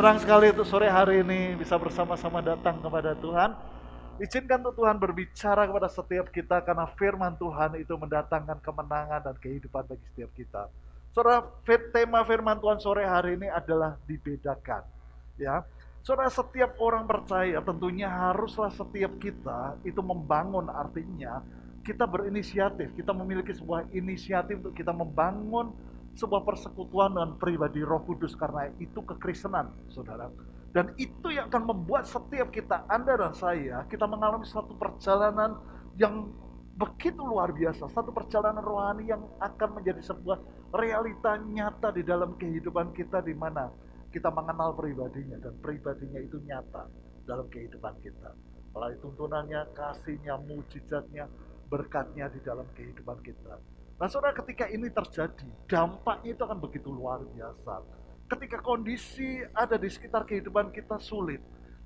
Senang sekali untuk sore hari ini bisa bersama-sama datang kepada Tuhan. Izinkan untuk Tuhan berbicara kepada setiap kita karena firman Tuhan itu mendatangkan kemenangan dan kehidupan bagi setiap kita. Saudara, tema firman Tuhan sore hari ini adalah dibedakan. Ya, saudara, setiap orang percaya tentunya haruslah setiap kita itu membangun, artinya kita berinisiatif, kita memiliki sebuah inisiatif untuk kita membangun sebuah persekutuan dengan pribadi Roh Kudus, karena itu kekristenan, saudara. Dan itu yang akan membuat setiap kita, Anda dan saya, kita mengalami satu perjalanan yang begitu luar biasa, satu perjalanan rohani yang akan menjadi sebuah realita nyata di dalam kehidupan kita, di mana kita mengenal pribadinya dan pribadinya itu nyata dalam kehidupan kita. Melalui tuntunannya, kasihnya, mujizatnya, berkatnya di dalam kehidupan kita. Nah, saudara, ketika ini terjadi, dampaknya itu akan begitu luar biasa. Ketika kondisi ada di sekitar kehidupan kita sulit,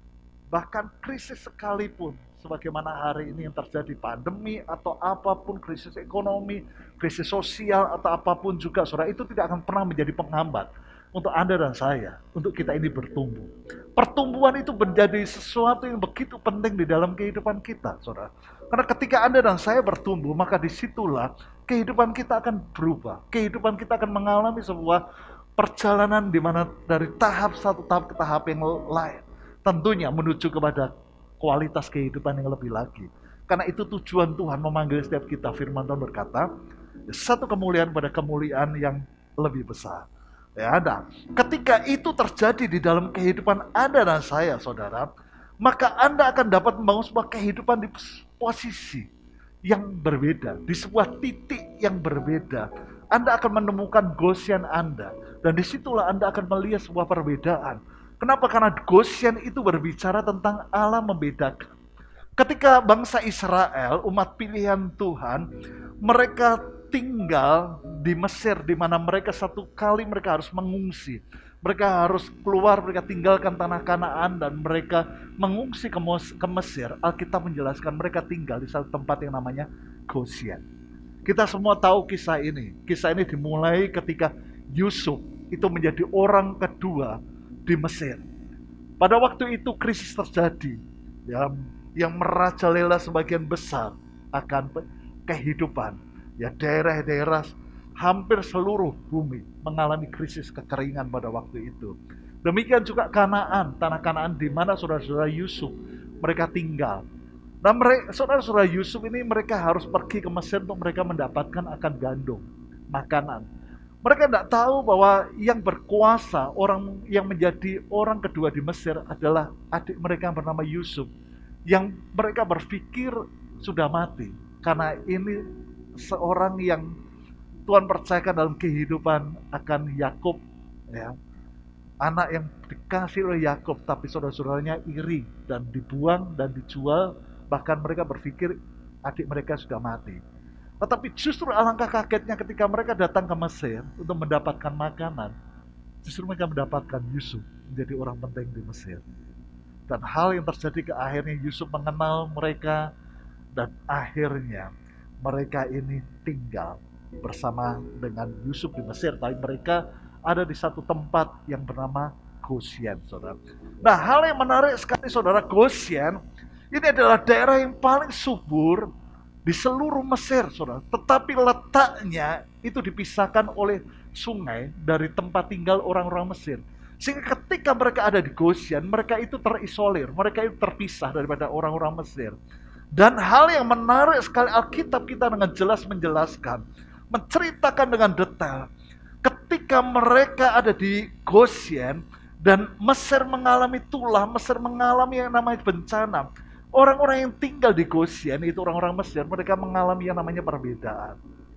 bahkan krisis sekalipun, sebagaimana hari ini yang terjadi pandemi atau apapun, krisis ekonomi, krisis sosial atau apapun juga, saudara, itu tidak akan pernah menjadi penghambat untuk Anda dan saya, untuk kita ini bertumbuh. Pertumbuhan itu menjadi sesuatu yang begitu penting di dalam kehidupan kita, saudara. Karena ketika Anda dan saya bertumbuh, maka disitulah kehidupan kita akan berubah. Kehidupan kita akan mengalami sebuah perjalanan di mana dari tahap satu tahap ke tahap yang lain. Tentunya menuju kepada kualitas kehidupan yang lebih lagi. Karena itu tujuan Tuhan memanggil setiap kita. Firman Tuhan berkata, satu kemuliaan pada kemuliaan yang lebih besar. Ya, nah, ketika itu terjadi di dalam kehidupan Anda dan saya, saudara, maka Anda akan dapat membangun sebuah kehidupan di posisi yang berbeda, di sebuah titik yang berbeda. Anda akan menemukan Goshen Anda, dan disitulah Anda akan melihat sebuah perbedaan. Kenapa? Karena Goshen itu berbicara tentang Allah membedakan. Ketika bangsa Israel, umat pilihan Tuhan, mereka tinggal di Mesir, di mana mereka satu kali mereka harus mengungsi. Mereka harus keluar, mereka tinggalkan tanah Kanaan dan mereka mengungsi ke Mesir. Alkitab menjelaskan mereka tinggal di satu tempat yang namanya Goshen. Kita semua tahu kisah ini. Kisah ini dimulai ketika Yusuf itu menjadi orang kedua di Mesir. Pada waktu itu krisis terjadi, ya, yang merajalela sebagian besar akan kehidupan. Ya, daerah-daerah hampir seluruh bumi mengalami krisis kekeringan pada waktu itu. Demikian juga Kanaan, tanah Kanaan di mana saudara-saudara Yusuf mereka tinggal. Nah, saudara-saudara Yusuf ini mereka harus pergi ke Mesir untuk mereka mendapatkan akan gandum, makanan. Mereka tidak tahu bahwa yang berkuasa, orang yang menjadi orang kedua di Mesir adalah adik mereka yang bernama Yusuf, yang mereka berpikir sudah mati. Karena ini seorang yang Tuhan percayakan dalam kehidupan akan Yakub, ya, anak yang dikasih oleh Yakub, tapi saudara-saudaranya iri dan dibuang dan dijual. Bahkan mereka berpikir adik mereka sudah mati. Tetapi justru alangkah kagetnya ketika mereka datang ke Mesir untuk mendapatkan makanan, justru mereka mendapatkan Yusuf menjadi orang penting di Mesir. Dan hal yang terjadi ke akhirnya Yusuf mengenal mereka, dan akhirnya mereka ini tinggal bersama dengan Yusuf di Mesir, tapi mereka ada di satu tempat yang bernama Goshen, saudara. Nah, hal yang menarik sekali, saudara, Goshen ini adalah daerah yang paling subur di seluruh Mesir, saudara. Tetapi letaknya itu dipisahkan oleh sungai dari tempat tinggal orang-orang Mesir. Sehingga ketika mereka ada di Goshen, mereka itu terisolir, mereka itu terpisah daripada orang-orang Mesir. Dan hal yang menarik sekali, Alkitab kita dengan jelas menjelaskan, menceritakan dengan detail, ketika mereka ada di Goshen dan Mesir mengalami tulah, Mesir mengalami yang namanya bencana. Orang-orang yang tinggal di Goshen itu orang-orang Mesir, mereka mengalami yang namanya perbedaan.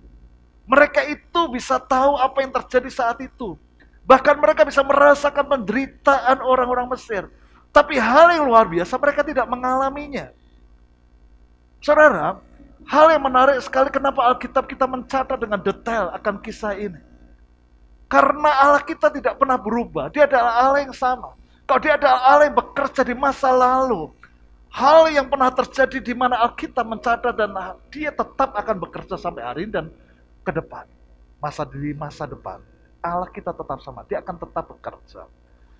Mereka itu bisa tahu apa yang terjadi saat itu. Bahkan mereka bisa merasakan penderitaan orang-orang Mesir. Tapi hal yang luar biasa, mereka tidak mengalaminya. Saudara, hal yang menarik sekali kenapa Alkitab kita mencatat dengan detail akan kisah ini. Karena Allah kita tidak pernah berubah. Dia adalah Allah yang sama. Kalau dia adalah Allah yang bekerja di masa lalu, hal yang pernah terjadi di mana Alkitab mencatat, dan dia tetap akan bekerja sampai hari ini dan ke depan. Di masa depan, Allah kita tetap sama. Dia akan tetap bekerja.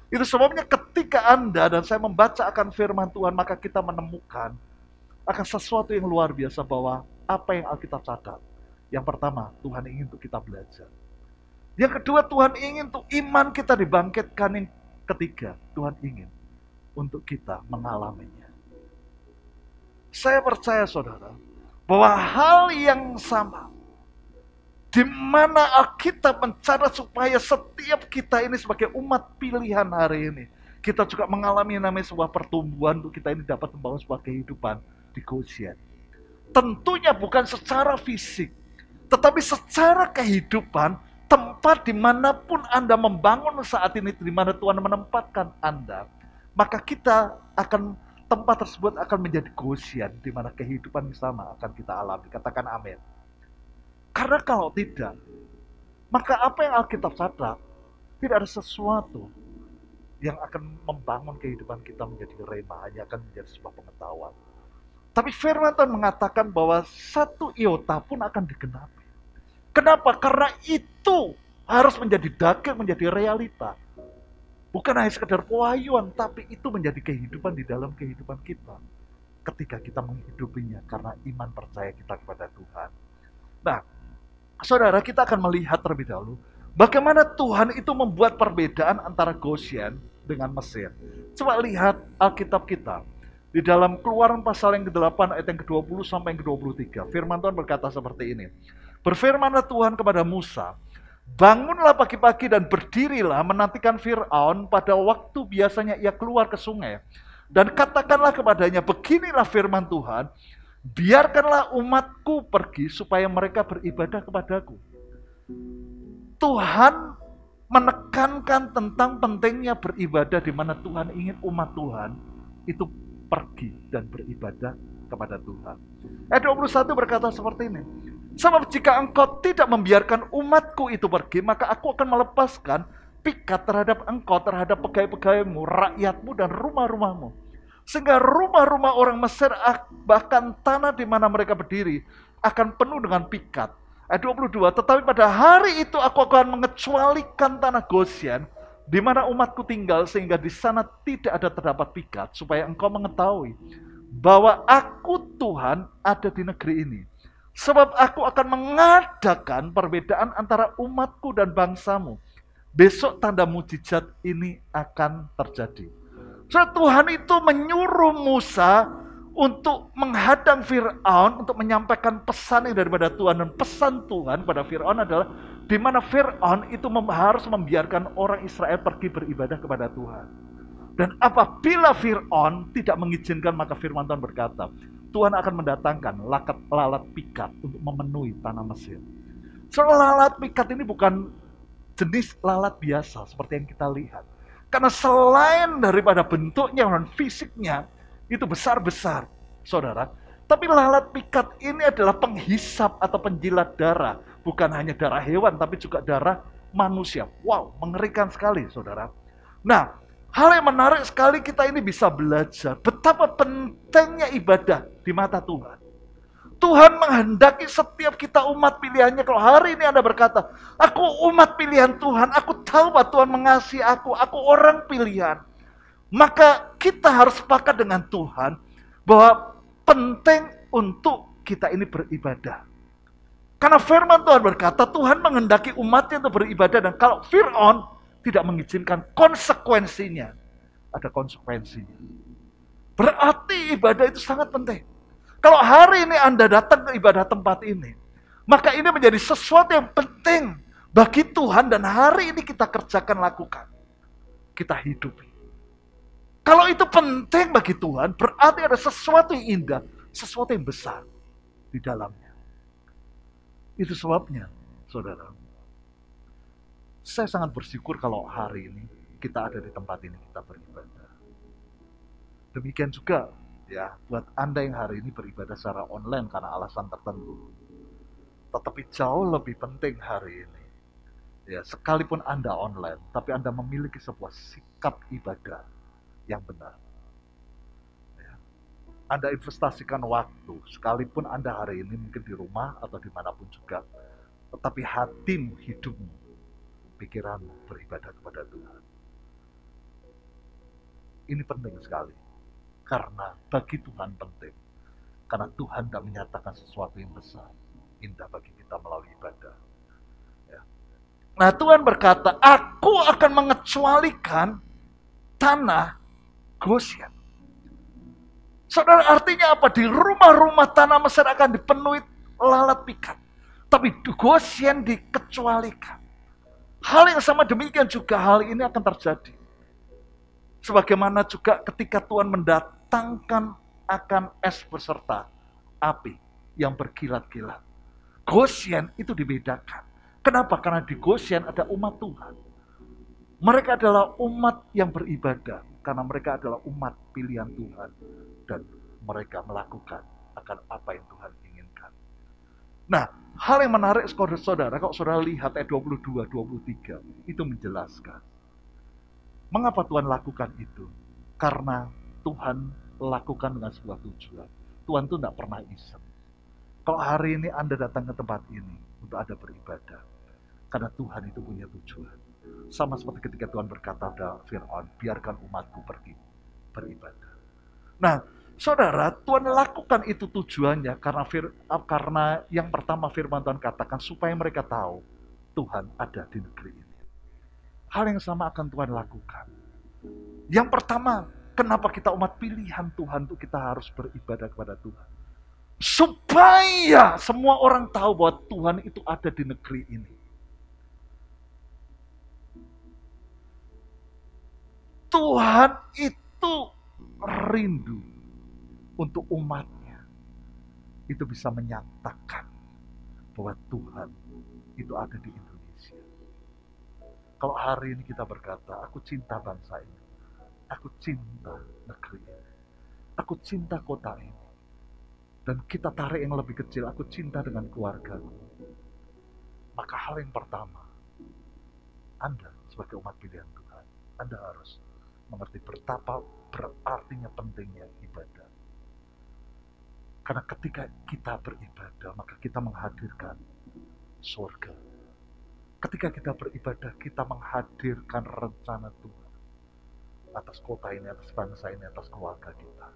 Itu sebabnya ketika Anda dan saya membaca akan firman Tuhan, maka kita menemukan akan sesuatu yang luar biasa bahwa apa yang Alkitab catat. Yang pertama, Tuhan ingin untuk kita belajar. Yang kedua, Tuhan ingin untuk iman kita dibangkitkan. Yang ketiga, Tuhan ingin untuk kita mengalaminya. Saya percaya saudara, bahwa hal yang sama, di mana Alkitab mencatat supaya setiap kita ini sebagai umat pilihan hari ini, kita juga mengalami namanya sebuah pertumbuhan untuk kita ini dapat membangun sebuah kehidupan di Goshen. Tentunya bukan secara fisik, tetapi secara kehidupan, tempat dimanapun Anda membangun saat ini, di mana Tuhan menempatkan Anda, maka kita akan, tempat tersebut akan menjadi Goshen, di mana kehidupan yang sama akan kita alami. Katakan amin. Karena kalau tidak, maka apa yang Alkitab catat, tidak ada sesuatu yang akan membangun kehidupan kita menjadi rema, hanya akan menjadi sebuah pengetahuan. Tapi firman Tuhan mengatakan bahwa satu iota pun akan digenapi. Kenapa? Karena itu harus menjadi daging, menjadi realita. Bukan hanya sekedar pewahyuan, tapi itu menjadi kehidupan di dalam kehidupan kita. Ketika kita menghidupinya karena iman percaya kita kepada Tuhan. Nah, saudara, kita akan melihat terlebih dahulu bagaimana Tuhan itu membuat perbedaan antara Goshen dengan Mesir. Coba lihat Alkitab kita. Di dalam Keluaran pasal yang ke-8 ayat yang ke-20 sampai yang ke-23. Firman Tuhan berkata seperti ini. Berfirmanlah Tuhan kepada Musa, bangunlah pagi-pagi dan berdirilah menantikan Fir'aun pada waktu biasanya ia keluar ke sungai. Dan katakanlah kepadanya, beginilah firman Tuhan, biarkanlah umatku pergi supaya mereka beribadah kepadaku. Tuhan menekankan tentang pentingnya beribadah, di mana Tuhan ingin umat Tuhan itu pergi dan beribadah kepada Tuhan. Ayat 21 berkata seperti ini. Sebab jika engkau tidak membiarkan umatku itu pergi, maka aku akan melepaskan pikat terhadap engkau, terhadap pegawai-pegawaimu, rakyatmu dan rumah-rumahmu. Sehingga rumah-rumah orang Mesir, bahkan tanah di mana mereka berdiri, akan penuh dengan pikat. Ayat 22, tetapi pada hari itu aku akan mengecualikan tanah Goshen, di mana umatku tinggal, sehingga di sana tidak ada terdapat pikat, supaya engkau mengetahui bahwa aku Tuhan ada di negeri ini. Sebab aku akan mengadakan perbedaan antara umatku dan bangsamu. Besok tanda mujizat ini akan terjadi. So, Tuhan itu menyuruh Musa untuk menghadang Fir'aun, untuk menyampaikan pesan yang daripada Tuhan. Dan pesan Tuhan pada Fir'aun adalah di mana Fir'aun itu harus membiarkan orang Israel pergi beribadah kepada Tuhan. Dan apabila Fir'aun tidak mengizinkan, maka firman Tuhan berkata, Tuhan akan mendatangkan lalat pikat untuk memenuhi tanah Mesir. So, lalat pikat ini bukan jenis lalat biasa seperti yang kita lihat. Karena selain daripada bentuknya dan fisiknya, itu besar-besar, saudara. Tapi lalat pikat ini adalah penghisap atau penjilat darah. Bukan hanya darah hewan, tapi juga darah manusia. Wow, mengerikan sekali, saudara. Nah, hal yang menarik sekali, kita ini bisa belajar betapa pentingnya ibadah di mata Tuhan. Tuhan menghendaki setiap kita umat pilihannya. Kalau hari ini Anda berkata, aku umat pilihan Tuhan, aku tahu bahwa Tuhan mengasihi aku orang pilihan. Maka kita harus sepakat dengan Tuhan bahwa penting untuk kita ini beribadah. Karena firman Tuhan berkata, Tuhan menghendaki umatnya untuk beribadah. Dan kalau Fir'aun tidak mengizinkan, konsekuensinya, ada konsekuensinya. Berarti ibadah itu sangat penting. Kalau hari ini Anda datang ke ibadah tempat ini, maka ini menjadi sesuatu yang penting bagi Tuhan, dan hari ini kita kerjakan, lakukan. Kita hidupi. Kalau itu penting bagi Tuhan, berarti ada sesuatu yang indah, sesuatu yang besar di dalamnya. Itu sebabnya, saudara, saya sangat bersyukur kalau hari ini kita ada di tempat ini, kita beribadah. Demikian juga ya buat Anda yang hari ini beribadah secara online karena alasan tertentu. Tetapi jauh lebih penting hari ini, ya, sekalipun Anda online, tapi Anda memiliki sebuah sikap ibadah yang benar. Ya. Anda investasikan waktu, sekalipun Anda hari ini mungkin di rumah atau dimanapun juga, tetapi hatimu, hidupmu, pikiranmu beribadah kepada Tuhan. Ini penting sekali. Karena bagi Tuhan penting. Karena Tuhan tidak menyatakan sesuatu yang besar, indah bagi kita melalui ibadah. Ya. Nah, Tuhan berkata, aku akan mengecualikan tanah Goshen. Saudara, artinya apa? Di rumah-rumah tanah Mesir akan dipenuhi lalat pikat. Tapi Goshen dikecualikan. Hal yang sama demikian juga hal ini akan terjadi. Sebagaimana juga ketika Tuhan mendatangkan akan es beserta api yang berkilat-kilat. Goshen itu dibedakan. Kenapa? Karena di Goshen ada umat Tuhan. Mereka adalah umat yang beribadah. Karena mereka adalah umat pilihan Tuhan. Dan mereka melakukan akan apa yang Tuhan inginkan. Nah, hal yang menarik saudara, kalau saudara lihat ayat 22-23, itu menjelaskan. Mengapa Tuhan lakukan itu? Karena Tuhan lakukan dengan sebuah tujuan. Tuhan itu tidak pernah iseng. Kalau hari ini Anda datang ke tempat ini untuk ada beribadah, karena Tuhan itu punya tujuan. Sama seperti ketika Tuhan berkata pada Fir'aun, biarkan umatku pergi beribadah. Nah, saudara, Tuhan lakukan itu tujuannya karena yang pertama firman Tuhan katakan supaya mereka tahu Tuhan ada di negeri ini. Hal yang sama akan Tuhan lakukan. Yang pertama, kenapa kita umat pilihan Tuhan untuk kita harus beribadah kepada Tuhan? Supaya semua orang tahu bahwa Tuhan itu ada di negeri ini. Tuhan itu rindu untuk umatnya. Itu bisa menyatakan bahwa Tuhan itu ada di Indonesia. Kalau hari ini kita berkata, aku cinta bangsa ini. Aku cinta negeri ini. Aku cinta kota ini. Dan kita tarik yang lebih kecil, aku cinta dengan keluargaku. Maka hal yang pertama, Anda sebagai umat pilihan Tuhan, Anda harus mengerti betapa berartinya pentingnya ibadah. Karena ketika kita beribadah, maka kita menghadirkan surga. Ketika kita beribadah, kita menghadirkan rencana Tuhan atas kota ini, atas bangsa ini, atas keluarga kita.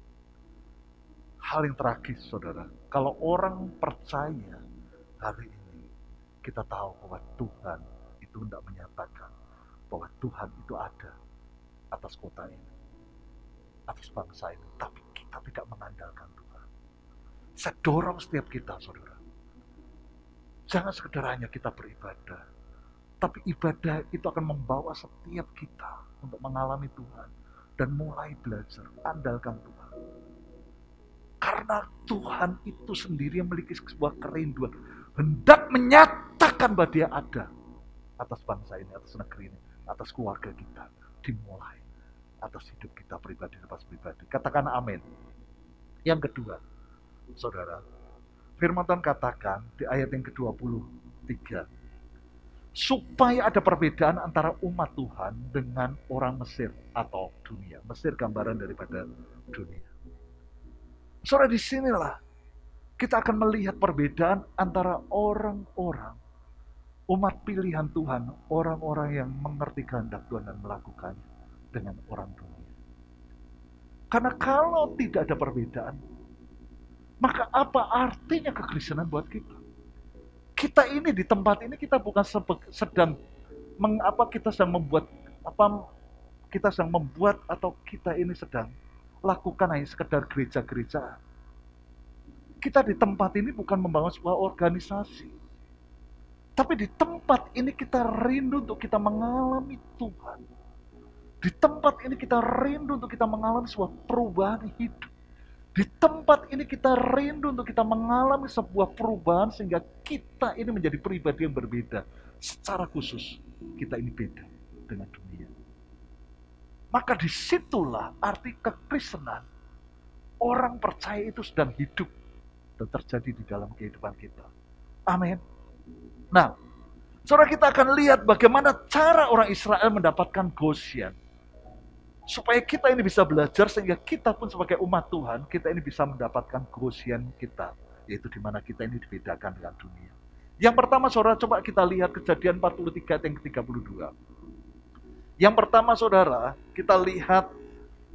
Hal yang tragis, saudara, kalau orang percaya hari ini, kita tahu bahwa Tuhan itu tidak menyatakan bahwa Tuhan itu ada atas kota ini, atas bangsa ini, tapi kita tidak mengandalkan Tuhan. Saya dorong setiap kita, saudara, jangan sekedar hanya kita beribadah, tapi ibadah itu akan membawa setiap kita untuk mengalami Tuhan dan mulai belajar andalkan Tuhan. Karena Tuhan itu sendiri yang memiliki sebuah kerinduan, hendak menyatakan bahwa Dia ada atas bangsa ini, atas negeri ini, atas keluarga kita, dimulai atas hidup kita pribadi, atas pribadi. Katakan amin. Yang kedua, saudara, firman Tuhan katakan di ayat yang ke-23, supaya ada perbedaan antara umat Tuhan dengan orang Mesir atau dunia. Mesir gambaran daripada dunia. Saudara, disinilah kita akan melihat perbedaan antara orang-orang umat pilihan Tuhan, orang-orang yang mengerti kehendak Tuhan dan melakukannya, dengan orang dunia. Karena kalau tidak ada perbedaan, maka apa artinya kekristenan buat kita? Kita ini di tempat ini kita bukan sedang kita sedang membuat atau kita ini sedang lakukan hanya sekedar gereja-gereja. Kita di tempat ini bukan membangun sebuah organisasi. Tapi di tempat ini kita rindu untuk kita mengalami Tuhan. Di tempat ini kita rindu untuk kita mengalami sebuah perubahan hidup. Di tempat ini kita rindu untuk kita mengalami sebuah perubahan sehingga kita ini menjadi pribadi yang berbeda. Secara khusus kita ini beda dengan dunia. Maka disitulah arti kekristenan. Orang percaya itu sedang hidup dan terjadi di dalam kehidupan kita. Amin. Nah, saudara, kita akan lihat bagaimana cara orang Israel mendapatkan Goshen. Supaya kita ini bisa belajar sehingga kita pun sebagai umat Tuhan, kita ini bisa mendapatkan Goshen kita. Yaitu di mana kita ini dibedakan dengan dunia. Yang pertama, saudara, coba kita lihat Kejadian 43 ayat yang ke-32. Yang pertama, saudara, kita lihat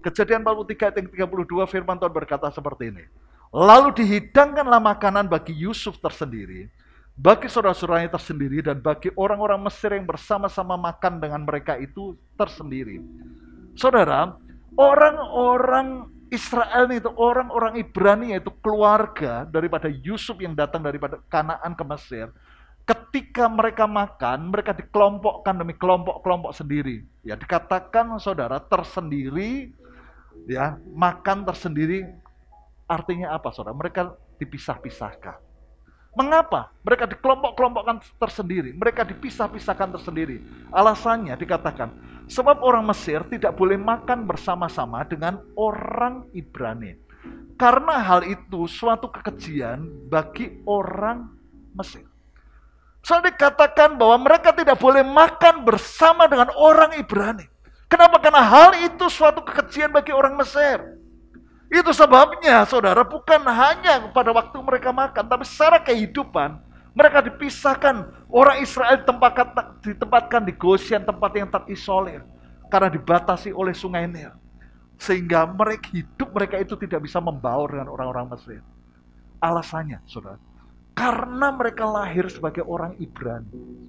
Kejadian 43 ayat yang 32 firman Tuhan berkata seperti ini. Lalu dihidangkanlah makanan bagi Yusuf tersendiri, bagi saudara-saudaranya tersendiri, dan bagi orang-orang Mesir yang bersama-sama makan dengan mereka itu tersendiri. Saudara, orang-orang Israel itu, orang-orang Ibrani, yaitu keluarga daripada Yusuf yang datang daripada Kanaan ke Mesir, ketika mereka makan, mereka dikelompokkan demi kelompok-kelompok sendiri. Ya, dikatakan saudara tersendiri, ya, makan tersendiri. Artinya apa, saudara? Mereka dipisah-pisahkan. Mengapa? Mereka dikelompok-kelompokkan tersendiri. Mereka dipisah-pisahkan tersendiri. Alasannya dikatakan, sebab orang Mesir tidak boleh makan bersama-sama dengan orang Ibrani. Karena hal itu suatu kekejian bagi orang Mesir. Soalnya dikatakan bahwa mereka tidak boleh makan bersama dengan orang Ibrani. Kenapa? Karena hal itu suatu kekejian bagi orang Mesir. Itu sebabnya, saudara, bukan hanya pada waktu mereka makan, tapi secara kehidupan, mereka dipisahkan. Orang Israel ditempatkan di Goshen, tempat yang terisolir. Karena dibatasi oleh sungai Nil. Sehingga hidup mereka itu tidak bisa membaur dengan orang-orang Mesir. Alasannya, saudara, karena mereka lahir sebagai orang Ibrani.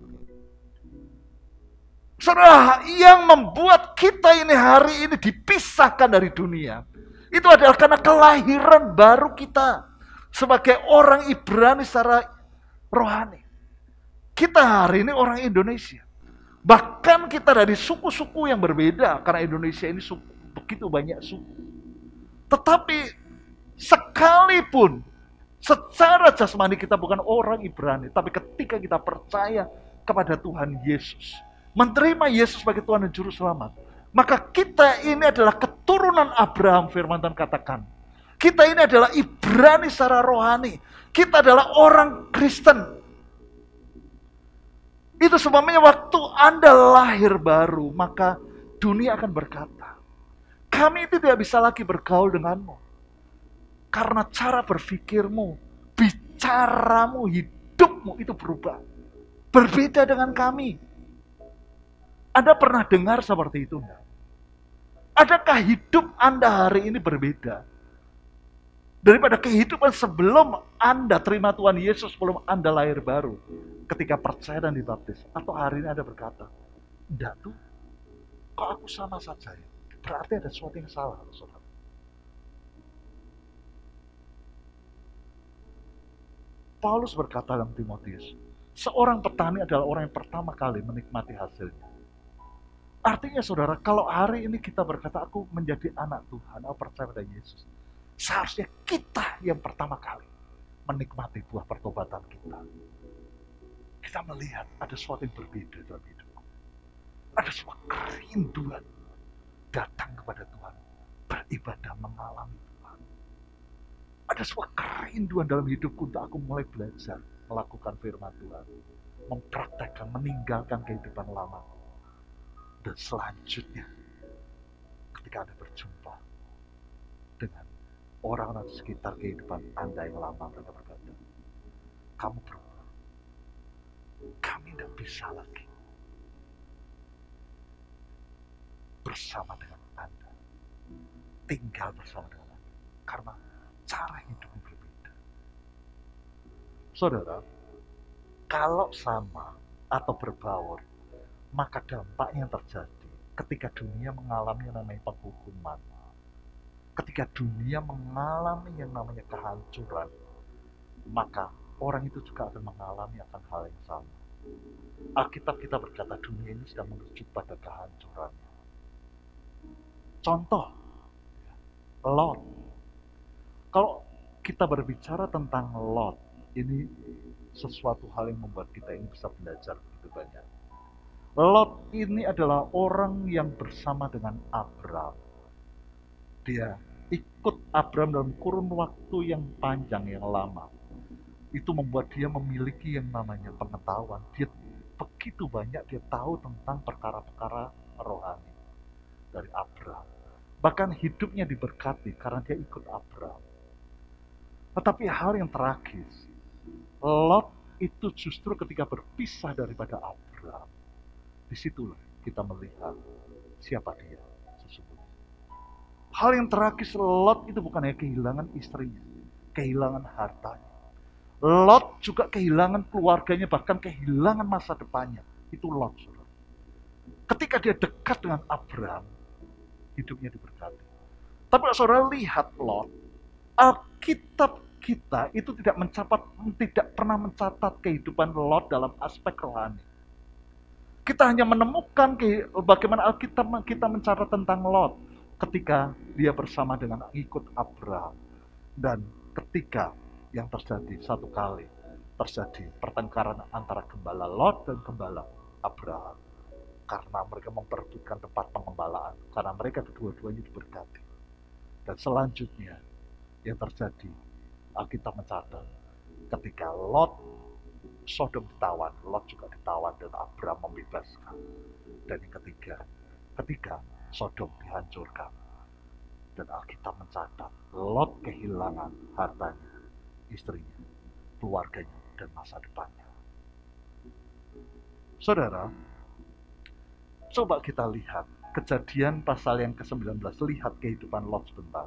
Saudara, yang membuat kita ini hari ini dipisahkan dari dunia, itu adalah karena kelahiran baru kita sebagai orang Ibrani secara rohani. Kita hari ini orang Indonesia. Bahkan kita dari suku-suku yang berbeda, karena Indonesia ini begitu banyak suku. Tetapi sekalipun secara jasmani kita bukan orang Ibrani, tapi ketika kita percaya kepada Tuhan Yesus, menerima Yesus sebagai Tuhan dan Juru Selamat, maka kita ini adalah keturunan Abraham, firman Tuhan katakan. Kita ini adalah Ibrani secara rohani. Kita adalah orang Kristen. Itu sebabnya waktu Anda lahir baru, maka dunia akan berkata, kami tidak bisa lagi bergaul denganmu. Karena cara berpikirmu, bicaramu, hidupmu itu berubah. Berbeda dengan kami. Anda pernah dengar seperti itu enggak? Adakah hidup Anda hari ini berbeda daripada kehidupan sebelum Anda terima Tuhan Yesus, sebelum Anda lahir baru, ketika percaya dan dibaptis? Atau hari ini Anda berkata, enggak tuh, kok aku sama saja ya? Berarti ada sesuatu yang salah, saudara. Paulus berkata dalam Timotius, seorang petani adalah orang yang pertama kali menikmati hasilnya. Artinya saudara, kalau hari ini kita berkata, aku menjadi anak Tuhan, aku percaya pada Yesus, seharusnya kita yang pertama kali menikmati buah pertobatan kita. Kita melihat ada sesuatu yang berbeda dalam hidupku. Ada sebuah kerinduan datang kepada Tuhan, beribadah, mengalami Tuhan. Ada sebuah kerinduan dalam hidupku untuk aku mulai belajar melakukan firman Tuhan, mempraktekkan, meninggalkan kehidupan lama. Dan selanjutnya, ketika Anda berjumpa dengan orang-orang di sekitar kehidupan Anda yang lama, mereka berkata, kamu berubah. Kami tidak bisa lagi bersama dengan Anda, tinggal bersama dengan Anda, karena cara hidupnya berbeda. Saudara, kalau sama atau berbaur, maka dampak yang terjadi ketika dunia mengalami yang namanya penghukuman, ketika dunia mengalami yang namanya kehancuran, maka orang itu juga akan mengalami akan hal yang sama. Alkitab kita berkata dunia ini sedang menuju pada kehancuran. Contoh, Lot. Kalau kita berbicara tentang Lot, ini sesuatu hal yang membuat kita ini bisa belajar begitu banyak. Lot ini adalah orang yang bersama dengan Abram. Dia ikut Abram dalam kurun waktu yang panjang, yang lama. Itu membuat dia memiliki yang namanya pengetahuan. Dia begitu banyak dia tahu tentang perkara-perkara rohani dari Abram. Bahkan hidupnya diberkati karena dia ikut Abram. Tetapi hal yang tragis, Lot itu justru ketika berpisah daripada Abram, disitulah kita melihat siapa dia sesungguhnya. Hal yang tragis, Lot itu bukan hanya kehilangan istrinya, kehilangan hartanya. Lot juga kehilangan keluarganya, bahkan kehilangan masa depannya. Itu Lot, saudara. Ketika dia dekat dengan Abraham, hidupnya diberkati. Tapi saudara lihat Lot, Alkitab kita itu tidak pernah mencatat kehidupan Lot dalam aspek rohani. Kita hanya menemukan bagaimana Alkitab kita mencatat tentang Lot ketika dia bersama dengan ikut Abraham. Dan ketika yang terjadi satu kali, terjadi pertengkaran antara gembala Lot dan gembala Abraham. Karena mereka memperebutkan tempat pengembalaan, karena mereka kedua-duanya diberkati. Dan selanjutnya yang terjadi, Alkitab mencatat ketika Sodom ditawan, Lot juga ditawan dan Abraham membebaskan. Dan yang ketiga, ketika Sodom dihancurkan dan Alkitab mencatat Lot kehilangan hartanya, istrinya, keluarganya, dan masa depannya. Saudara, coba kita lihat Kejadian pasal yang ke-19, lihat kehidupan Lot sebentar.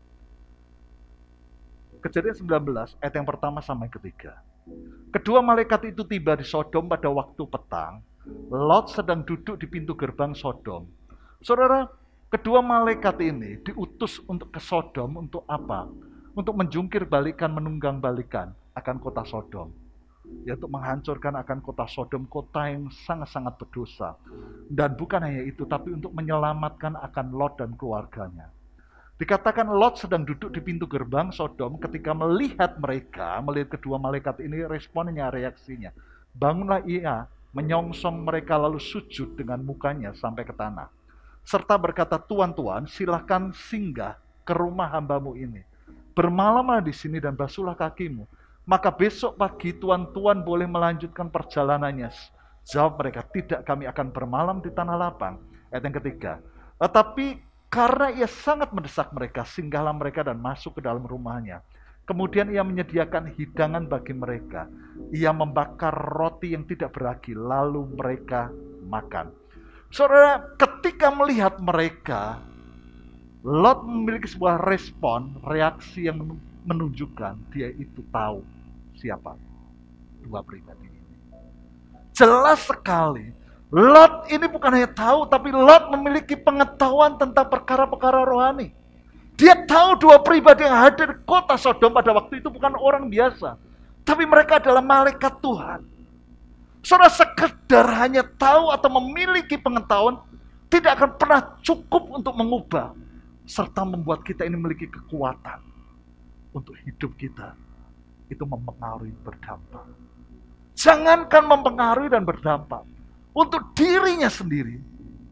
Kejadian 19 ayat yang pertama sampai ketiga. Kedua malaikat itu tiba di Sodom pada waktu petang. Lot sedang duduk di pintu gerbang Sodom. Saudara, kedua malaikat ini diutus untuk ke Sodom untuk apa? Untuk menjungkir balikan, menunggang balikan akan kota Sodom. Yaitu menghancurkan akan kota Sodom, kota yang sangat-sangat berdosa. Dan bukan hanya itu, tapi untuk menyelamatkan akan Lot dan keluarganya. Dikatakan Lot sedang duduk di pintu gerbang Sodom ketika melihat kedua malaikat ini, responnya, reaksinya. Bangunlah ia, menyongsong mereka lalu sujud dengan mukanya sampai ke tanah. Serta berkata, Tuan-tuan, silakan singgah ke rumah hambamu ini. Bermalamlah di sini dan basuhlah kakimu. Maka besok pagi tuan-tuan boleh melanjutkan perjalanannya. Jawab mereka, tidak, kami akan bermalam di tanah lapang. Ayat yang ketiga. Tetapi karena ia sangat mendesak mereka, singgahlah mereka dan masuk ke dalam rumahnya. Kemudian ia menyediakan hidangan bagi mereka. Ia membakar roti yang tidak beragi, lalu mereka makan. Saudara, ketika melihat mereka, Lot memiliki sebuah respon, reaksi yang menunjukkan dia itu tahu siapa dua pribadi ini. Jelas sekali, Lot ini bukan hanya tahu, tapi Lot memiliki pengetahuan tentang perkara-perkara rohani. Dia tahu dua pribadi yang hadir di kota Sodom pada waktu itu bukan orang biasa, tapi mereka adalah malaikat Tuhan. Saudara, sekedar hanya tahu atau memiliki pengetahuan tidak akan pernah cukup untuk mengubah serta membuat kita ini memiliki kekuatan untuk hidup kita itu mempengaruhi, berdampak. Jangankan mempengaruhi dan berdampak, untuk dirinya sendiri,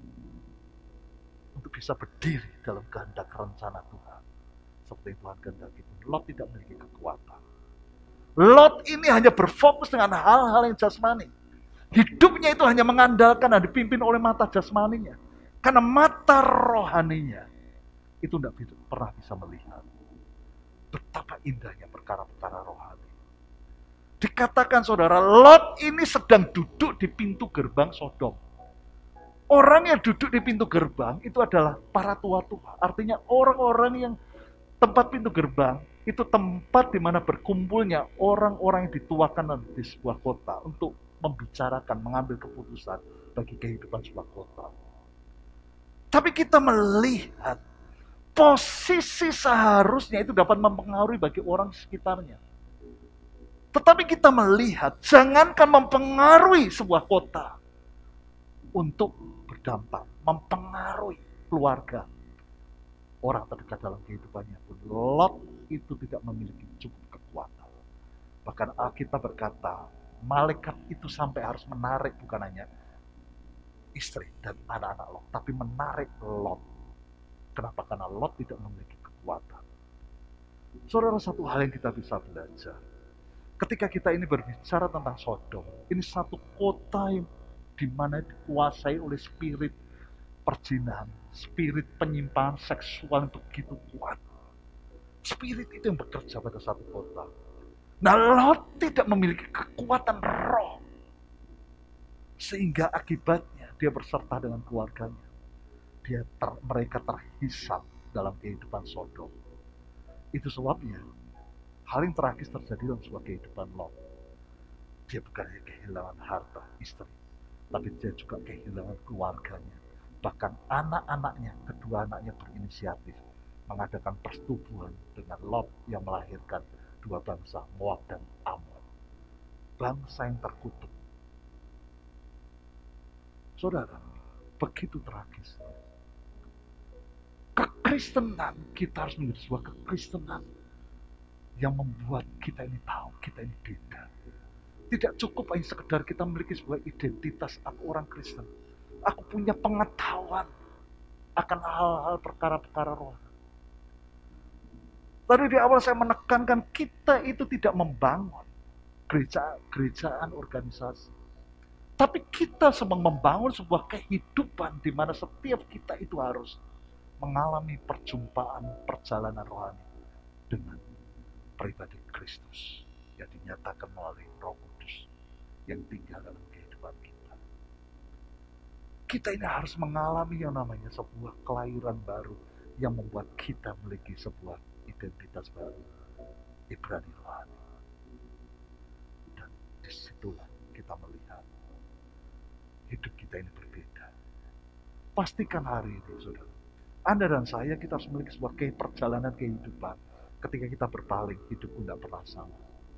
untuk bisa berdiri dalam kehendak rencana Tuhan seperti Tuhan kehendaki. Lot tidak memiliki kekuatan. Lot ini hanya berfokus dengan hal-hal yang jasmani. Hidupnya itu hanya mengandalkan dan dipimpin oleh mata jasmaninya, karena mata rohaninya itu tidak pernah bisa melihat betapa indahnya perkara-perkara rohani. Dikatakan saudara, Lot ini sedang duduk di pintu gerbang Sodom. Orang yang duduk di pintu gerbang itu adalah para tua-tua. Artinya orang-orang yang tempat pintu gerbang itu tempat di mana berkumpulnya orang-orang yang dituakan di sebuah kota untuk membicarakan, mengambil keputusan bagi kehidupan sebuah kota. Tapi kita melihat posisi seharusnya itu dapat mempengaruhi bagi orang sekitarnya. Tetapi kita melihat, jangankan mempengaruhi sebuah kota untuk berdampak, mempengaruhi keluarga, orang terdekat dalam kehidupannya pun. Lot itu tidak memiliki cukup kekuatan. Bahkan Alkitab berkata, malaikat itu sampai harus menarik bukan hanya istri dan anak-anak Lot, tapi menarik Lot. Kenapa? Karena Lot tidak memiliki kekuatan. Saudara, satu hal yang kita bisa belajar. Ketika kita ini berbicara tentang Sodom, ini satu kota yang dimana dikuasai oleh spirit perzinahan, spirit penyimpangan seksual yang begitu kuat. Spirit itu yang bekerja pada satu kota. Nah, Lot tidak memiliki kekuatan roh, sehingga akibatnya dia berserta dengan keluarganya. Mereka terhisap dalam kehidupan Sodom. Itu sebabnya hal yang tragis terjadi dalam sebuah kehidupan Lot. Dia bukan hanya kehilangan harta istri, tapi dia juga kehilangan keluarganya. Bahkan anak-anaknya, kedua anaknya berinisiatif mengadakan persetubuhan dengan Lot yang melahirkan dua bangsa, Moab dan Ammon. Bangsa yang terkutuk. Saudara, begitu tragis. Kekristenan, kita harus menjadi sebuah kekristenan yang membuat kita ini tahu, kita ini beda. Tidak cukup hanya sekedar kita memiliki sebuah identitas, aku orang Kristen. Aku punya pengetahuan akan hal-hal perkara-perkara rohani. Tadi di awal saya menekankan kita itu tidak membangun gerejaan organisasi. Tapi kita sedang membangun sebuah kehidupan di mana setiap kita itu harus mengalami perjumpaan perjalanan rohani dengan pribadi Kristus yang dinyatakan melalui Roh Kudus yang tinggal dalam kehidupan kita. Kita ini harus mengalami yang namanya sebuah kelahiran baru yang membuat kita memiliki sebuah identitas baru, Ibrani rohani. Dan disitulah kita melihat hidup kita ini berbeda. Pastikan hari ini, saudara, Anda dan saya, kita harus memiliki sebuah perjalanan kehidupan. Ketika kita berpaling, hidup tidak pernah sama.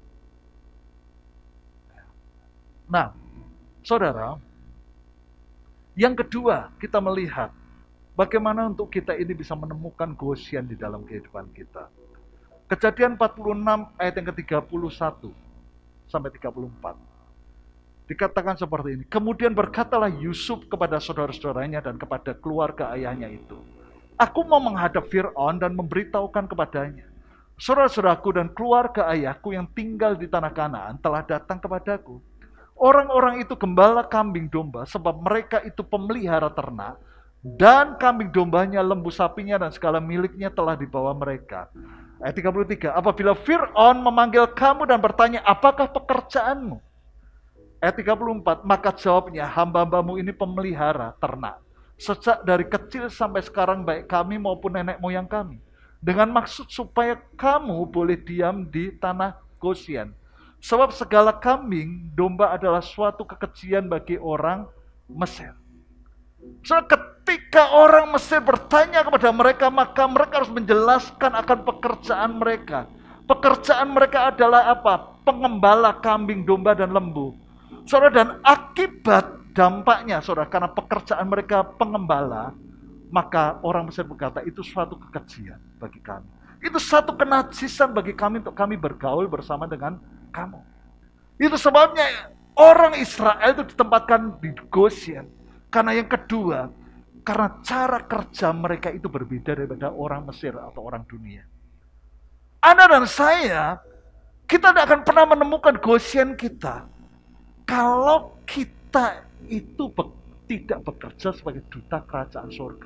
Nah, saudara, yang kedua, kita melihat bagaimana untuk kita ini bisa menemukan Goshen di dalam kehidupan kita. Kejadian 46 ayat yang ke-31 sampai 34. Dikatakan seperti ini. Kemudian berkatalah Yusuf kepada saudara-saudaranya dan kepada keluarga ayahnya itu. Aku mau menghadap Fir'aun dan memberitahukan kepadanya. Saudara-saudaraku dan keluarga ayahku yang tinggal di tanah Kanaan telah datang kepadaku. Orang-orang itu gembala kambing domba sebab mereka itu pemelihara ternak. Dan kambing dombanya, lembu sapinya dan segala miliknya telah dibawa mereka. Ayat 33. Apabila Fir'aun memanggil kamu dan bertanya, apakah pekerjaanmu? Ayat 34. Maka jawabnya, hamba-hambamu ini pemelihara ternak. Sejak dari kecil sampai sekarang baik kami maupun nenek moyang kami. Dengan maksud supaya kamu boleh diam di tanah Goshen. Sebab segala kambing domba adalah suatu kekejian bagi orang Mesir. So, ketika orang Mesir bertanya kepada mereka, maka mereka harus menjelaskan akan pekerjaan mereka. Pekerjaan mereka adalah apa? Pengembala kambing, domba, dan lembu. Saudara, dan akibat dampaknya, saudara, karena pekerjaan mereka pengembala, maka orang Mesir berkata, itu suatu kekejian bagi kami. Itu satu kenajisan bagi kami untuk kami bergaul bersama dengan kamu. Itu sebabnya orang Israel itu ditempatkan di Goshen. Karena yang kedua, karena cara kerja mereka itu berbeda daripada orang Mesir atau orang dunia. Anda dan saya, kita tidak akan pernah menemukan Goshen kita kalau kita itu tidak bekerja sebagai duta kerajaan surga.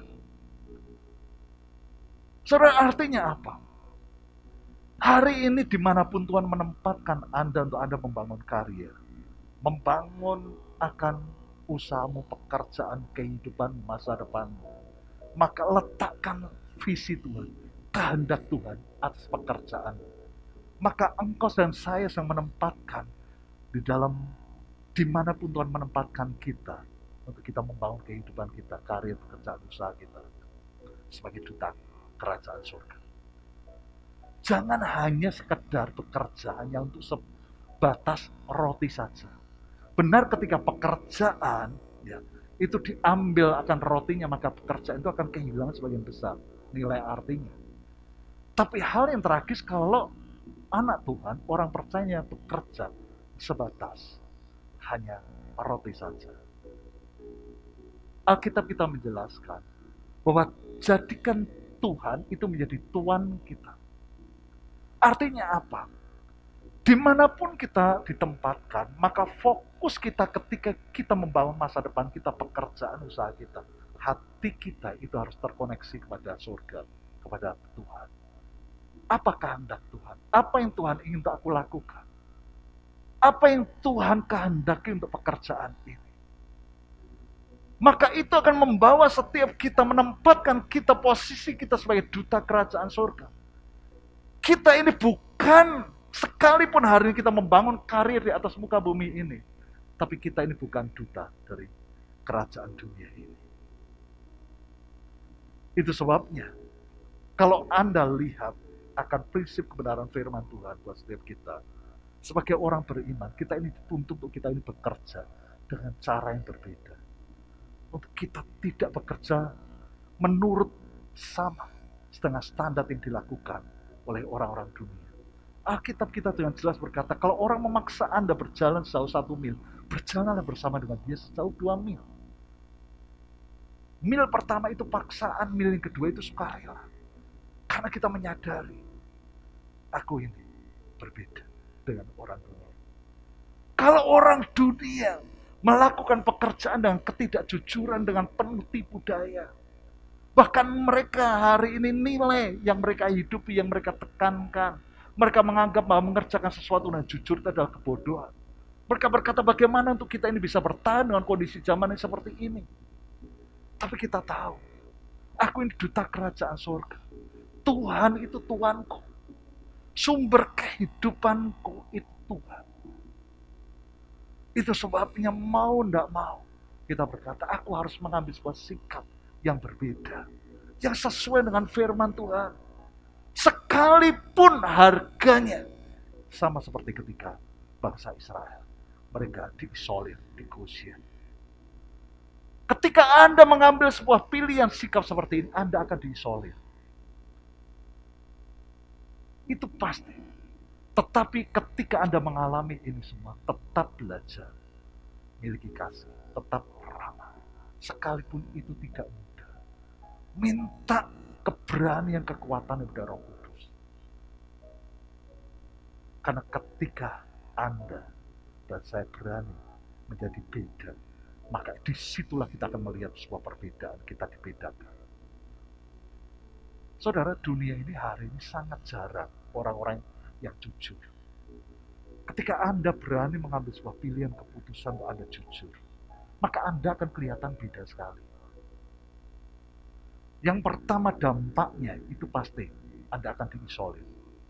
Saudara, artinya apa? Hari ini dimanapun Tuhan menempatkan Anda untuk Anda membangun karier, membangun akan usahamu, pekerjaan, kehidupan, masa depanmu, maka letakkan visi Tuhan, kehendak Tuhan atas pekerjaan. Maka engkau dan saya yang menempatkan di dalam dimanapun Tuhan menempatkan kita untuk kita membangun kehidupan kita, karier, pekerjaan, usaha kita sebagai duta kerajaan surga. Jangan hanya sekedar bekerja hanya untuk sebatas roti saja. Benar, ketika pekerjaan ya, itu diambil akan rotinya, maka pekerjaan itu akan kehilangan sebagian besar nilai artinya. Tapi hal yang tragis kalau anak Tuhan, orang percaya bekerja sebatas hanya roti saja. Alkitab kita menjelaskan bahwa jadikan Tuhan itu menjadi Tuhan kita. Artinya apa? Dimanapun kita ditempatkan, maka fokus kita ketika kita membangun masa depan kita, pekerjaan, usaha kita, hati kita itu harus terkoneksi kepada surga, kepada Tuhan. Apa kehendak Tuhan? Apa yang Tuhan ingin untuk aku lakukan? Apa yang Tuhan kehendaki untuk pekerjaan ini? maka itu akan membawa setiap kita, menempatkan kita posisi kita sebagai duta kerajaan surga. Kita ini bukan, sekalipun hari ini kita membangun karir di atas muka bumi ini, tapi kita ini bukan duta dari kerajaan dunia ini. Itu sebabnya, kalau Anda lihat akan prinsip kebenaran firman Tuhan buat setiap kita, sebagai orang beriman, kita ini dituntut untuk kita ini bekerja dengan cara yang berbeda. Untuk kita tidak bekerja menurut sama setengah standar yang dilakukan oleh orang-orang dunia. Alkitab kita dengan jelas berkata, kalau orang memaksa Anda berjalan sejauh 1 mil, berjalanlah bersama dengan dia sejauh 2 mil. Mil pertama itu paksaan, mil yang kedua itu sukarela. Karena kita menyadari, aku ini berbeda dengan orang dunia. Kalau orang dunia melakukan pekerjaan dengan ketidakjujuran, dengan penuh tipu daya, bahkan mereka hari ini nilai yang mereka hidupi, yang mereka tekankan, mereka menganggap bahwa mengerjakan sesuatu dengan jujur itu adalah kebodohan. Mereka berkata, bagaimana untuk kita ini bisa bertahan dengan kondisi zaman yang seperti ini? Tapi kita tahu, aku ini duta kerajaan surga. Tuhan itu Tuanku. Sumber kehidupanku itu Tuhan. Itu sebabnya mau tidak mau, kita berkata, aku harus mengambil sebuah sikap yang berbeda, yang sesuai dengan firman Tuhan. Sekalipun harganya sama seperti ketika bangsa Israel, mereka diisolir di Goshen. Ketika Anda mengambil sebuah pilihan sikap seperti ini, Anda akan diisolir. Itu pasti. Tetapi ketika Anda mengalami ini semua, tetap belajar. Miliki kasih, tetap ramah. Sekalipun itu tidak mudah. Minta keberanian, kekuatan dari Roh Kudus. Karena ketika Anda dan saya berani menjadi beda, maka disitulah kita akan melihat sebuah perbedaan, kita dibedakan. Saudara, dunia ini hari ini sangat jarang orang-orang yang jujur. Ketika Anda berani mengambil sebuah pilihan keputusan untuk Anda jujur, maka Anda akan kelihatan beda sekali. Yang pertama dampaknya itu pasti Anda akan diisolir.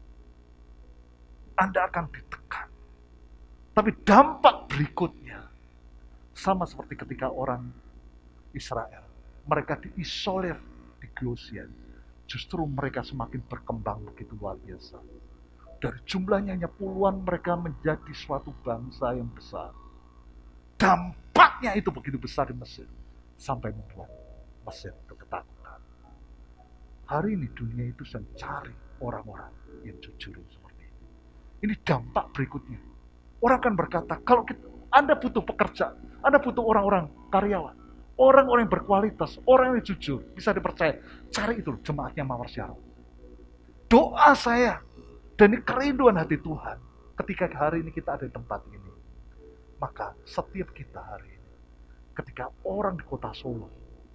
Anda akan ditekan. Tapi dampak berikutnya sama seperti ketika orang Israel, mereka diisolir di Goshen. Justru mereka semakin berkembang begitu luar biasa. Dari jumlahnya hanya puluhan, mereka menjadi suatu bangsa yang besar. Dampaknya itu begitu besar di Mesir, sampai membuat Mesir ketakutan. Hari ini dunia itu sedang cari orang-orang yang jujur seperti ini. Ini dampak berikutnya. Orang akan berkata, kalau Anda butuh pekerja, Anda butuh orang-orang karyawan, orang-orang yang berkualitas, orang yang jujur, bisa dipercaya. Cari itu jemaatnya Mawar Syaro. Doa saya, dan ini kerinduan hati Tuhan, ketika hari ini kita ada di tempat ini, maka setiap kita hari ini, ketika orang di kota Solo,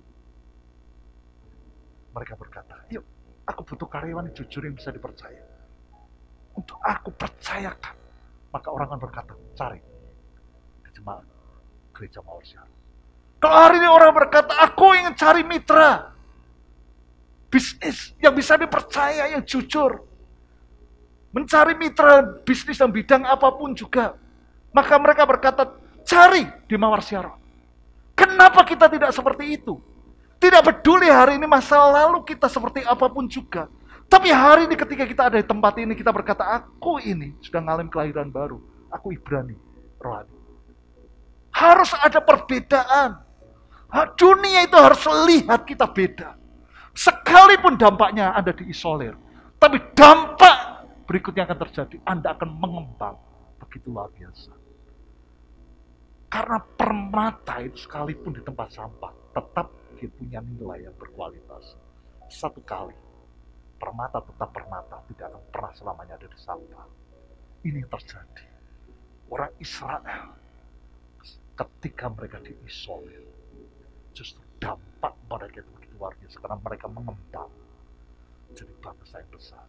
mereka berkata, yuk, aku butuh karyawan yang jujur yang bisa dipercaya. Untuk aku percayakan, maka orang akan berkata, cari ke jemaat gereja Mawar Syaro. Kalau hari ini orang berkata, aku ingin cari mitra bisnis yang bisa dipercaya, yang jujur, mencari mitra bisnis dalam bidang apapun juga, maka mereka berkata, cari di Mawar Syaro. Kenapa kita tidak seperti itu? Tidak peduli hari ini masa lalu kita seperti apapun juga. Tapi hari ini ketika kita ada di tempat ini, kita berkata, aku ini sudah ngalami kelahiran baru. Aku Ibrani, rohani. Harus ada perbedaan. Dunia itu harus lihat kita beda. Sekalipun dampaknya Anda diisolir, tapi dampak berikutnya akan terjadi. Anda akan mengembang begitu luar biasa. Karena permata itu sekalipun di tempat sampah, tetap dia punya nilai yang berkualitas. Satu kali, permata tetap permata, tidak akan pernah selamanya ada di sampah. Ini yang terjadi. Orang Israel, ketika mereka diisolir, justru dampak mereka itu begitu luar biasa, karena mereka mengembang menjadi bangsa yang besar.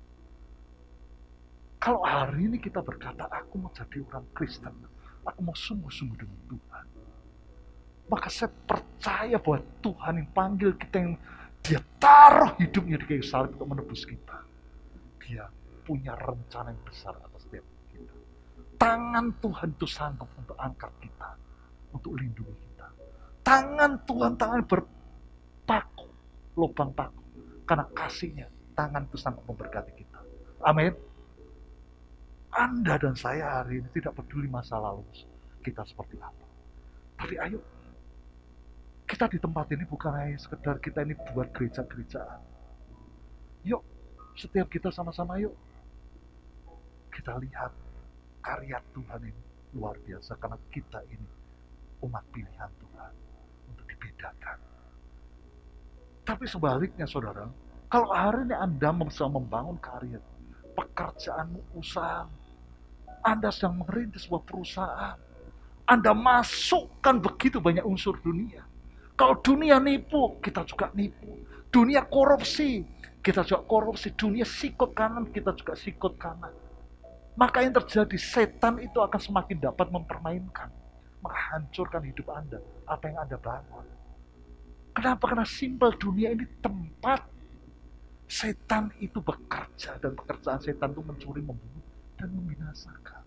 Kalau hari ini kita berkata, aku mau jadi orang Kristen, aku mau sungguh-sungguh dengan Tuhan, maka saya percaya bahwa Tuhan yang panggil kita, yang Dia taruh hidupnya di kayu salib untuk menebus kita. Dia punya rencana yang besar atas setiap kita. Tangan Tuhan itu sanggup untuk angkat kita, untuk lindungi kita. Tangan Tuhan, tangan berpaku, lubang paku. Karena kasihnya, tangan itu sanggup memberkati kita. Amin. Anda dan saya hari ini tidak peduli masa lalu kita seperti apa. Tapi ayo, kita di tempat ini bukan hanya sekedar kita ini buat gereja-gerejaan. Yuk, setiap kita sama-sama yuk. Kita lihat karya Tuhan ini luar biasa. Karena kita ini umat pilihan Tuhan untuk dibedakan. Tapi sebaliknya saudara, kalau hari ini Anda bisa membangun karya, pekerjaanmu, usaha, Anda sedang merintis sebuah perusahaan, Anda masukkan begitu banyak unsur dunia. Kalau dunia nipu, kita juga nipu. Dunia korupsi, kita juga korupsi. Dunia sikut kanan, kita juga sikut kanan. Maka yang terjadi, setan itu akan semakin dapat mempermainkan, menghancurkan hidup Anda, apa yang Anda bangun. Kenapa? Karena simpel, dunia ini tempat setan itu bekerja, dan pekerjaan setan itu mencuri, membunuh, dan membinasakan.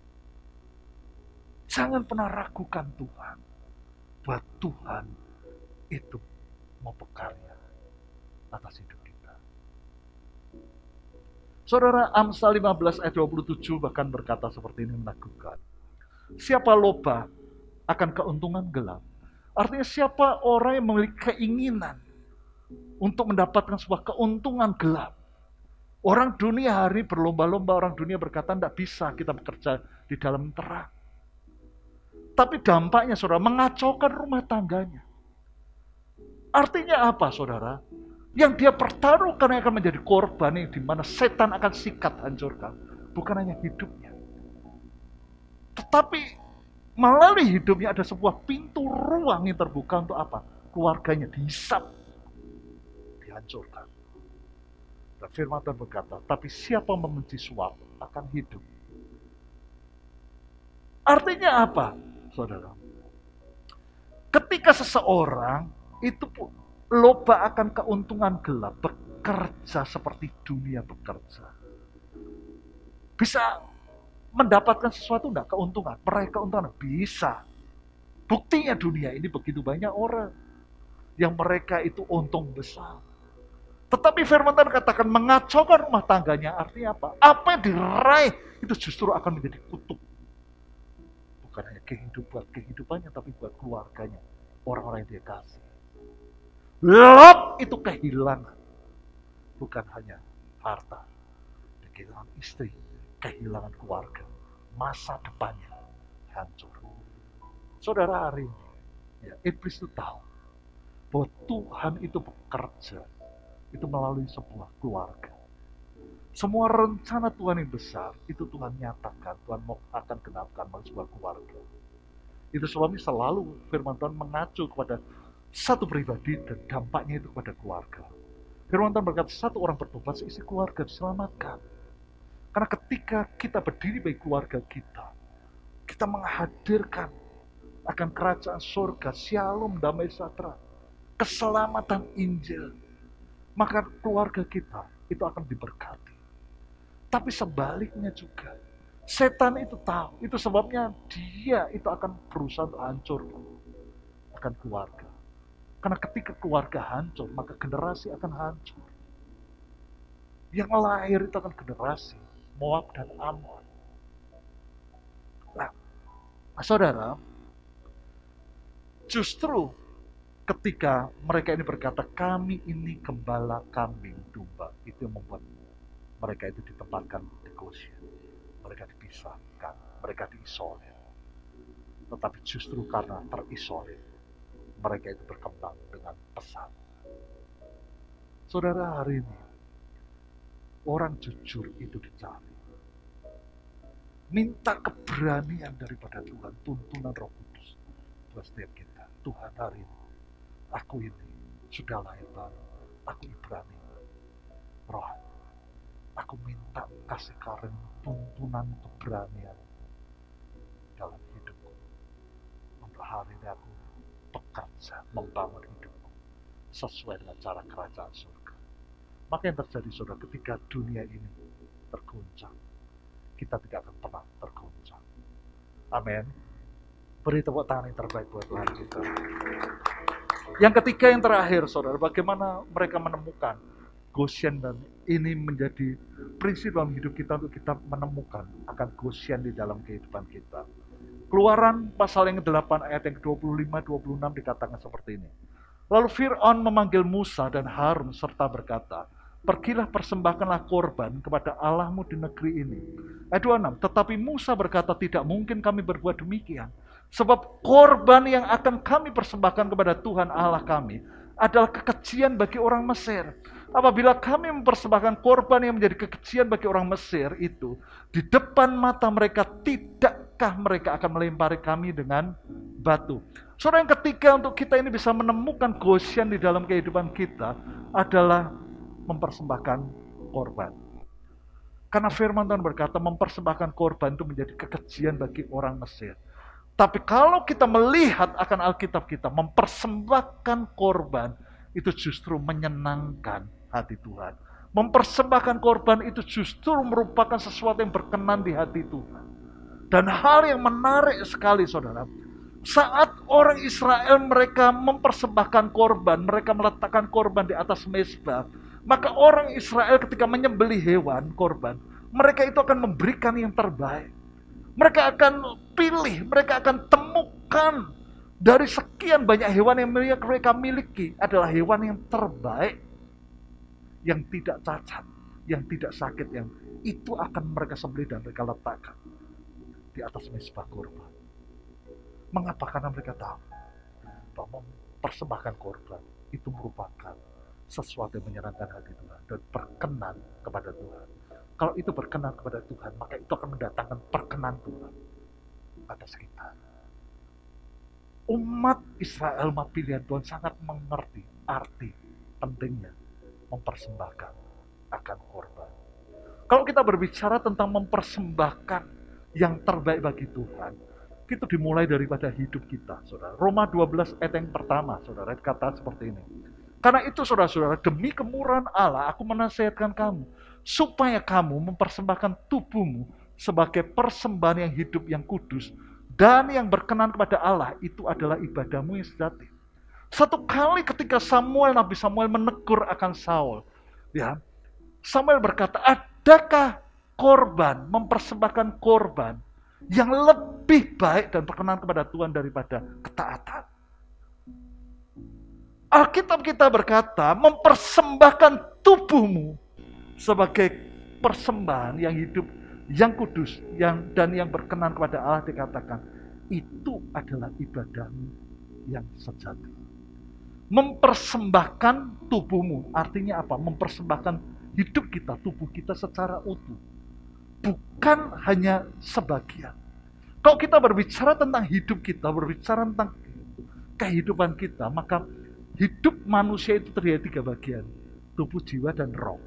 Jangan pernah ragukan Tuhan, bahwa Tuhan itu mau berkarya atas hidup kita. Saudara, Amsal 15 ayat 27 bahkan berkata seperti ini, menakutkan. Siapa loba akan keuntungan gelap. Artinya siapa orang yang memiliki keinginan untuk mendapatkan sebuah keuntungan gelap. Orang dunia hari berlomba-lomba, orang dunia berkata tidak bisa kita bekerja di dalam terang. Tapi dampaknya saudara, mengacaukan rumah tangganya. Artinya apa saudara? Yang dia pertaruhkan yang akan menjadi korban, yang dimana setan akan sikat hancurkan. Bukan hanya hidupnya. Tetapi melalui hidupnya ada sebuah pintu ruang yang terbuka untuk apa? Keluarganya dihisap, dihancurkan. Dan firman Tuhan berkata, tapi siapa membenci suap akan hidup. Artinya apa saudara? Ketika seseorang itu loba akan keuntungan gelap, bekerja seperti dunia bekerja, bisa mendapatkan sesuatu enggak? Keuntungan, meraih keuntungan, bisa. Buktinya dunia ini begitu banyak orang yang mereka itu untung besar. Tetapi firman Tuhan katakan mengacaukan rumah tangganya, artinya apa? Apa yang diraih itu justru akan menjadi kutuk. Bukan hanya kehidupannya, tapi buat keluarganya, orang-orang yang dia kasih. Lop itu kehilangan, bukan hanya harta, kehilangan istri, kehilangan keluarga, masa depannya hancur. Saudara, hari ini ya, iblis itu tahu bahwa Tuhan itu bekerja itu melalui sebuah keluarga. Semua rencana Tuhan yang besar itu Tuhan nyatakan, Tuhan mau akan genapkan melalui sebuah keluarga. Itu sebabnya selalu firman Tuhan mengacu kepada satu pribadi dan dampaknya itu kepada keluarga. Firman Tuhan berkata, satu orang bertobat, seisi keluarga diselamatkan. Karena ketika kita berdiri bagi keluarga kita menghadirkan akan kerajaan surga, shalom, damai sejahtera, keselamatan Injil. Maka keluarga kita itu akan diberkati. Tapi sebaliknya juga, setan itu tahu, itu sebabnya dia itu akan berusaha untuk hancur akan keluarga. Karena ketika keluarga hancur, maka generasi akan hancur. Yang lahir itu akan generasi Moab dan Amon. Nah, saudara, justru ketika mereka ini berkata, kami ini gembala kambing domba, itu yang membuat mereka itu ditempatkan di Goshen. Mereka dipisahkan, mereka diisolir. Tetapi justru karena terisolir, mereka itu berkembang dengan pesat. Saudara, hari ini orang jujur itu dicari. Minta keberanian daripada Tuhan, tuntunan Roh Kudus buat setiap kita. Tuhan, hari ini aku ini sudah lahir baru, aku Ibrani, Roh, aku minta kasih karunia, tuntunan keberanian dalam hidupku. Untuk hari ini aku bekerja, membangun hidupmu sesuai dengan cara kerajaan surga. Maka yang terjadi saudara, ketika dunia ini terguncang, kita tidak akan pernah terguncang. Amin. Beri tepuk tangan yang terbaik buat Tuhan kita. Yang ketiga, yang terakhir saudara, bagaimana mereka menemukan Goshen, dan ini menjadi prinsip dalam hidup kita untuk kita menemukan akan Goshen di dalam kehidupan kita. Keluaran pasal yang ke-8 ayat yang ke-25-26 dikatakan seperti ini. Lalu Fir'aun memanggil Musa dan Harun serta berkata, pergilah persembahkanlah korban kepada Allahmu di negeri ini. Ayat 26, tetapi Musa berkata, tidak mungkin kami berbuat demikian. Sebab korban yang akan kami persembahkan kepada Tuhan Allah kami adalah kekejian bagi orang Mesir. Apabila kami mempersembahkan korban yang menjadi kekejian bagi orang Mesir itu di depan mata mereka, tidakkah mereka akan melempari kami dengan batu? Saudara, yang ketiga untuk kita ini bisa menemukan Goshen di dalam kehidupan kita adalah mempersembahkan korban. Karena firman Tuhan berkata mempersembahkan korban itu menjadi kekejian bagi orang Mesir. Tapi kalau kita melihat akan Alkitab kita, mempersembahkan korban itu justru menyenangkan hati Tuhan. Mempersembahkan korban itu justru merupakan sesuatu yang berkenan di hati Tuhan. Dan hal yang menarik sekali saudara, saat orang Israel mereka mempersembahkan korban, mereka meletakkan korban di atas mezbah, maka orang Israel ketika menyembelih hewan korban, mereka itu akan memberikan yang terbaik. Mereka akan pilih, mereka akan temukan dari sekian banyak hewan yang mereka miliki adalah hewan yang terbaik, yang tidak cacat, yang tidak sakit, yang itu akan mereka sembelih dan mereka letakkan di atas mezbah korban. Mengapa? Karena mereka tahu bahwa mempersembahkan korban itu merupakan sesuatu yang menyenangkan hati Tuhan dan berkenan kepada Tuhan. Kalau itu berkenan kepada Tuhan, maka itu akan mendatangkan perkenan Tuhan atas kita. Umat Israel, umat pilihan Tuhan sangat mengerti arti pentingnya mempersembahkan akan korban. Kalau kita berbicara tentang mempersembahkan yang terbaik bagi Tuhan, itu dimulai daripada hidup kita, saudara. Roma 12 ayat yang pertama, saudara, kata seperti ini. Karena itu saudara-saudara, demi kemurahan Allah, aku menasihatkan kamu, supaya kamu mempersembahkan tubuhmu sebagai persembahan yang hidup, yang kudus, dan yang berkenan kepada Allah, itu adalah ibadahmu yang sejati. Satu kali ketika Nabi Samuel menegur akan Saul, ya, Samuel berkata, adakah korban, mempersembahkan korban yang lebih baik dan berkenan kepada Tuhan daripada ketaatan? Alkitab kita berkata, mempersembahkan tubuhmu sebagai persembahan yang hidup, yang kudus, dan yang berkenan kepada Allah, dikatakan itu adalah ibadahmu yang sejati. Mempersembahkan tubuhmu artinya apa? Mempersembahkan hidup kita, tubuh kita secara utuh, bukan hanya sebagian. Kalau kita berbicara tentang hidup kita, berbicara tentang kehidupan kita, maka hidup manusia itu terdiri 3 bagian, tubuh, jiwa, dan roh.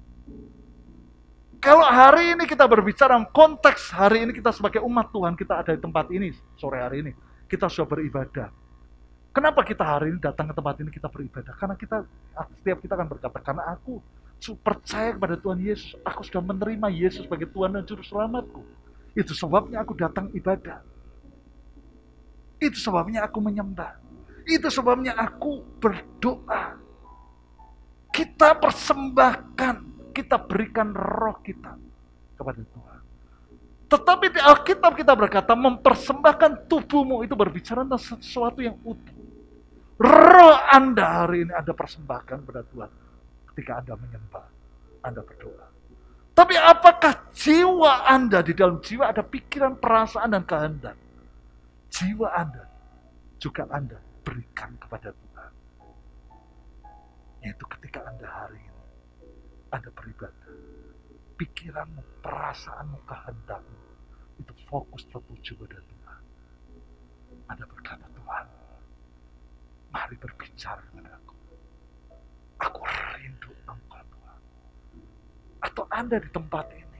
Kalau hari ini kita berbicara konteks hari ini kita sebagai umat Tuhan, kita ada di tempat ini sore hari ini, kita sudah beribadah. Kenapa kita hari ini datang ke tempat ini kita beribadah? Karena setiap kita akan berkata, karena aku percaya kepada Tuhan Yesus, aku sudah menerima Yesus sebagai Tuhan dan Juru Selamatku. Itu sebabnya aku datang ibadah. Itu sebabnya aku menyembah. Itu sebabnya aku berdoa. Kita persembahkan, kita berikan roh kita kepada Tuhan. Tetapi di Alkitab kita berkata, mempersembahkan tubuhmu itu berbicara tentang sesuatu yang utuh. Roh Anda hari ini Anda persembahkan kepada Tuhan ketika Anda menyembah, Anda berdoa. Tapi apakah jiwa Anda, di dalam jiwa ada pikiran, perasaan, dan kehendak? Jiwa Anda juga Anda berikan kepada Tuhan. Yaitu ketika Anda hari ini Anda beribadah, pikiranmu, perasaanmu, kehendakmu itu fokus tertuju pada Tuhan. Anda berkata, Tuhan, mari berbicara dengan aku. Aku rindu Engkau, Tuhan. Atau Anda di tempat ini,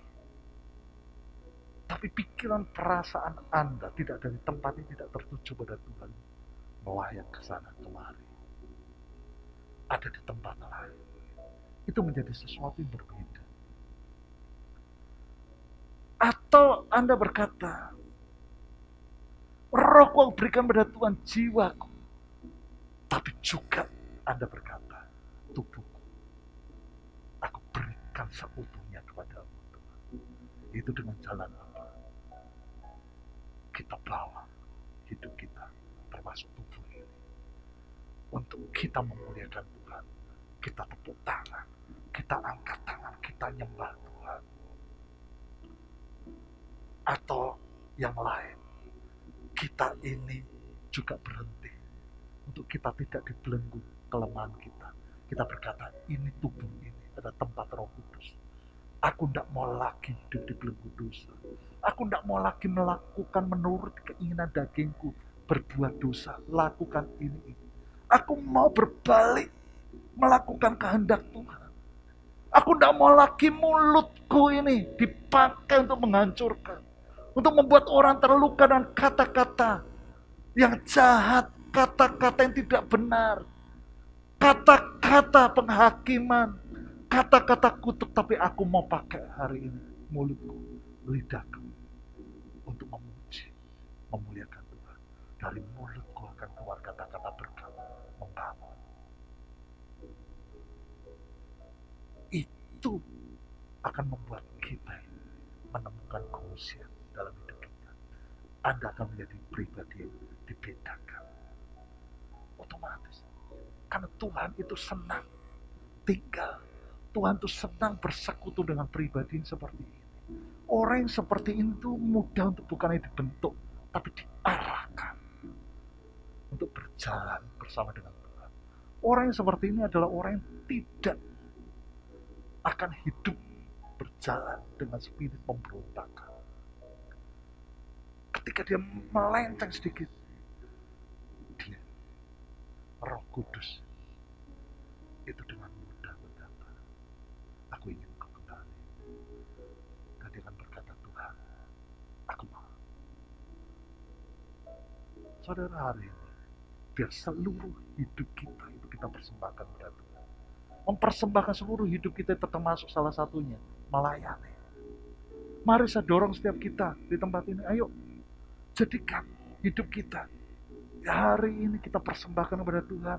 tapi pikiran perasaan Anda tidak dari tempat ini, tidak tertuju pada Tuhan. melayang ke sana kemari, ada di tempat lain, itu menjadi sesuatu yang berbeda. Atau Anda berkata, rohku aku berikan pada Tuhan jiwaku, tapi juga Anda berkata, tubuhku aku berikan seutuhnya kepada Tuhan. Itu dengan jalan apa? Kita bawa hidup kita, termasuk tubuh ini, untuk kita memuliakan Tuhan. Kita tepuk tangan, kita angkat tangan, kita nyembah Tuhan. Atau yang lain, kita ini juga berhenti untuk kita tidak dibelenggu kelemahan kita. Kita berkata, ini tubuh ini adalah tempat Roh Kudus. Aku tidak mau lagi hidup di belenggu dosa. Aku tidak mau lagi melakukan menurut keinginan dagingku, berbuat dosa, lakukan ini. Aku mau berbalik, melakukan kehendak Tuhan. Aku tidak mau lagi mulutku ini dipakai untuk menghancurkan, untuk membuat orang terluka dengan kata-kata yang jahat, kata-kata yang tidak benar, kata-kata penghakiman, kata-kata kutuk. Tapi aku mau pakai hari ini mulutku, lidahku, untuk memuji, memuliakan Tuhan. Dari mulutku akan keluar kata-kata berkat, membangun. Itu akan membuat kita menemukan kehusuan dalam hidup kita. Anda akan menjadi pribadi yang dibedakan otomatis, karena Tuhan itu senang tinggal, Tuhan itu senang bersekutu dengan pribadi yang seperti ini. Orang yang seperti itu mudah untuk bukannya dibentuk, tapi diarahkan untuk berjalan bersama dengan Tuhan. Orang yang seperti ini adalah orang yang tidak akan hidup berjalan dengan spirit pemberontakan. Ketika dia melenceng sedikit, dia, Roh Kudus itu dengan mudah berkata, aku ingin kau kembali. Dan dia akan berkata, Tuhan, aku mau. Saudara, hari ini biar seluruh hidup kita itu kita persembahkan kepada Tuhan. Mempersembahkan seluruh hidup kita, termasuk salah satunya melayani. Mari saya dorong setiap kita di tempat ini, ayo jadikan hidup kita hari ini kita persembahkan kepada Tuhan.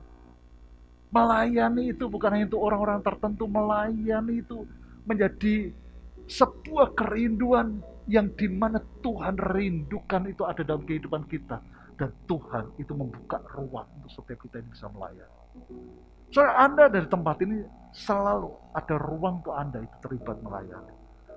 Melayani itu bukan hanya untuk orang-orang tertentu, melayani itu menjadi sebuah kerinduan yang dimana Tuhan rindukan itu ada dalam kehidupan kita. Dan Tuhan itu membuka ruang untuk setiap kita yang bisa melayani. Saudara, Anda dari tempat ini selalu ada ruang untuk Anda itu terlibat melayani.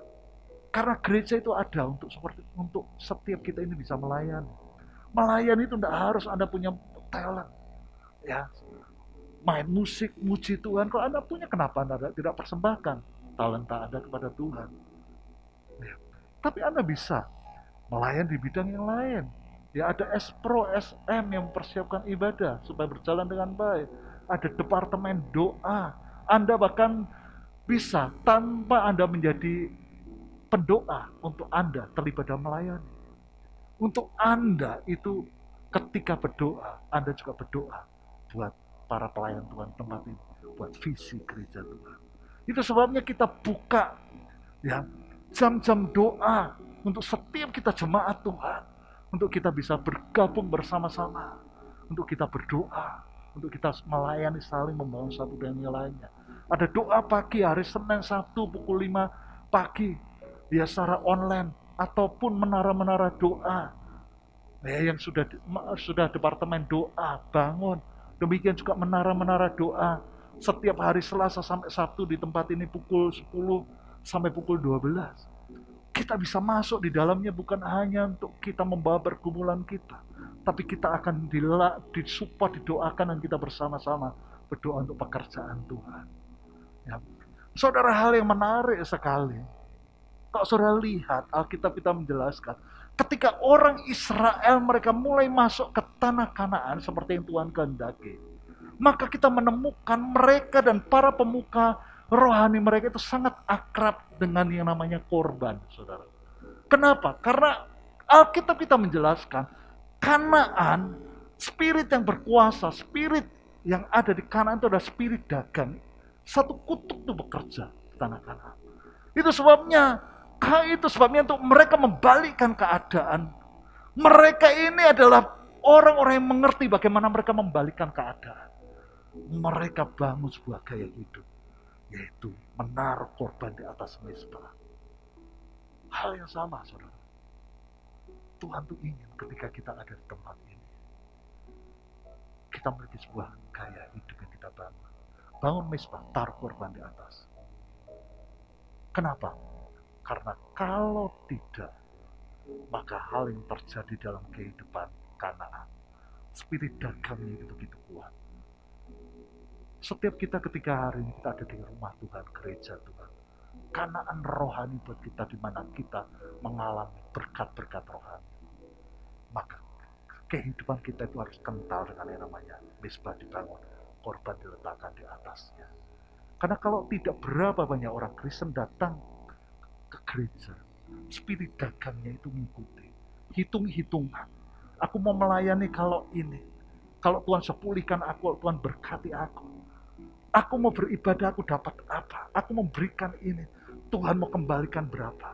Karena gereja itu ada untuk setiap kita ini bisa melayani. Melayani itu tidak harus Anda punya talent, ya, main musik, muji Tuhan. Kalau Anda punya, kenapa Anda tidak persembahkan talenta Anda kepada Tuhan? Ya. Tapi Anda bisa melayani di bidang yang lain. Ya, ada S-Pro, SM yang mempersiapkan ibadah supaya berjalan dengan baik. Ada departemen doa. Anda bahkan bisa tanpa Anda menjadi pendoa, untuk Anda terlibat dalam melayani. Untuk Anda itu ketika berdoa, Anda juga berdoa buat para pelayan Tuhan tempat ini, buat visi gereja Tuhan. Itu sebabnya kita buka ya jam-jam doa untuk setiap kita jemaat Tuhan, untuk kita bisa bergabung bersama-sama, untuk kita berdoa, untuk kita melayani, saling membangun satu dengan yang lainnya. Ada doa pagi hari Senin, Sabtu pukul 5 pagi, ya secara online, ataupun menara-menara doa, ya yang sudah departemen doa bangun. Demikian juga menara-menara doa setiap hari Selasa sampai Sabtu di tempat ini pukul 10 sampai pukul 12. Kita bisa masuk di dalamnya bukan hanya untuk kita membawa pergumulan kita, tapi kita akan disupport, didoakan, dan kita bersama-sama berdoa untuk pekerjaan Tuhan. Ya. Saudara, hal yang menarik sekali. Kalau saudara lihat, Alkitab kita menjelaskan, ketika orang Israel mereka mulai masuk ke tanah Kanaan seperti yang Tuhan kehendaki, maka kita menemukan mereka dan para pemuka rohani mereka itu sangat akrab dengan yang namanya korban, saudara. Kenapa? Karena Alkitab kita menjelaskan, Kanaan Spirit yang berkuasa, spirit yang ada di Kanaan itu adalah spirit dagang. Satu kutuk itu bekerja di tanah Kanaan. Itu sebabnya untuk mereka membalikkan keadaan. Mereka ini adalah orang-orang yang mengerti bagaimana mereka membalikkan keadaan. Mereka bangun sebuah gaya hidup, yaitu menaruh korban di atas mezbah. Hal yang sama, saudara. Tuhan tuh ingin ketika kita ada di tempat ini, kita memiliki sebuah gaya hidup yang kita bangun. Bangun mezbah, taruh korban di atas. Kenapa? Karena kalau tidak, maka hal yang terjadi dalam kehidupan Kanaan, spirit dagangnya itu begitu kuat. Setiap kita ketika hari ini kita ada di rumah Tuhan, gereja Tuhan, Kanaan rohani buat kita di mana kita mengalami berkat-berkat rohani. Maka kehidupan kita itu harus kental dengan yang namanya mezbah dibangun, korban diletakkan di atasnya. Karena kalau tidak, berapa banyak orang Kristen datang ke gereja, spirit dagangnya itu mengikuti, hitung-hitungan. Aku mau melayani kalau ini, kalau Tuhan sepulihkan aku, Tuhan berkati aku mau beribadah, aku dapat apa, aku memberikan ini, Tuhan mau kembalikan berapa.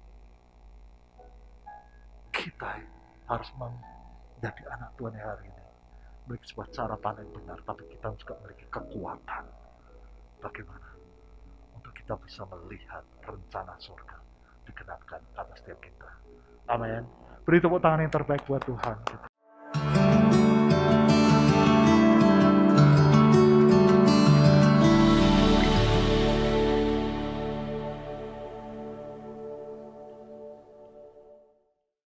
Kita harus menjadi anak Tuhan yang hari ini memiliki sebuah cara pandang yang benar, tapi kita juga memiliki kekuatan. Bagaimana untuk kita bisa melihat rencana surga digenapkan atas setiap kita. Amin. Beri tepuk tangan yang terbaik buat Tuhan kita.